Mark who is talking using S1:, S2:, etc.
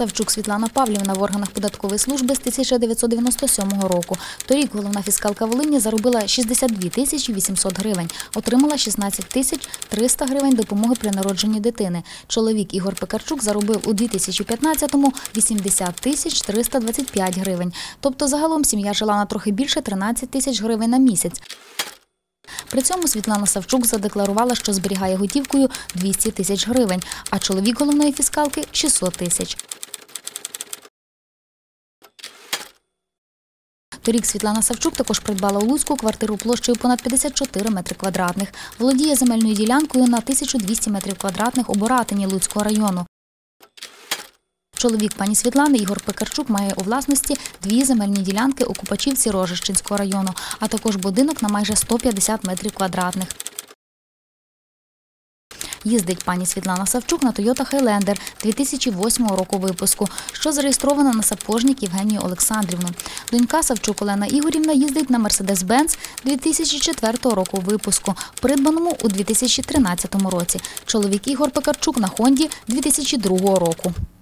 S1: Савчук Світлана Павлівна в органах податкової служби з 1997 року. Торік головна фіскалка Волині заробила 62 тисячі 800 гривень, отримала 16 тисяч 300 гривень допомоги при народженні дитини. Чоловік Ігор Пекарчук заробив у 2015-му 80 тисяч 325 гривень. Тобто загалом сім'я жила на трохи більше 13 тисяч гривень на місяць. При цьому Світлана Савчук задекларувала, що зберігає готівкою 200 тисяч гривень, а чоловік головної фіскалки – 600 тисяч. Торік Світлана Савчук також придбала у Луцьку квартиру площею понад 54 метри квадратних. Володіє земельною ділянкою на 1200 метрів квадратних у Боратині Луцького району. Чоловік пані Світлани Ігор Пекарчук має у власності 2 земельні ділянки у Купачівці Рожищенського району, а також будинок на майже 150 метрів квадратних. Їздить пані Світлана Савчук на Toyota Highlander 2008 року випуску, що зареєстрована на Сапожнік Євгенію Олександрівну. Донька Савчук Олена Ігорівна їздить на Mercedes-Benz 2004 року випуску, придбаному у 2013 році. Чоловік Ігор Пекарчук на Хонді 2002 року.